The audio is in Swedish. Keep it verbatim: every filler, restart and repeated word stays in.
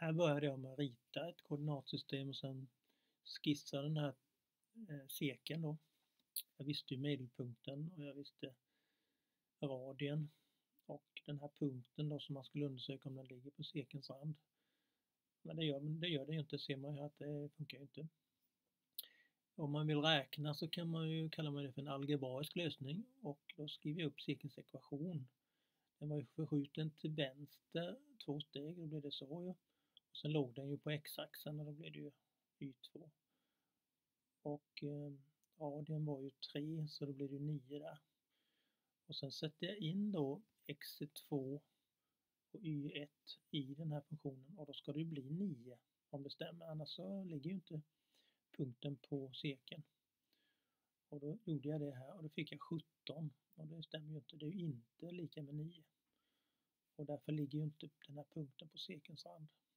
här började jag med att rita ett koordinatsystem och sen skissa den här eh, cirkeln då. Jag visste ju medelpunkten och jag visste radien och den här punkten då som man skulle undersöka om den ligger på cirkelns rand. Men det gör, det gör det ju inte, ser man ju att det funkar ju inte. Om man vill räkna så kan man ju kalla det för en algebraisk lösning och då skriver jag upp cirkelns ekvation. Den var ju förskjuten till vänster två steg, då blev det så ju. Och sen låg den ju på x-axeln och då blev det ju y två. Och eh, radien var ju tre så då blev det ju nio där. Och sen sätter jag in då x två och y ett i den här funktionen och då ska det ju bli nio om det stämmer, annars så ligger ju inte punkten på cirkeln. Och då gjorde jag det här och då fick jag sjutton och det stämmer ju inte, det är ju inte lika med nio. Och därför ligger ju inte den här punkten på cirkelns rand.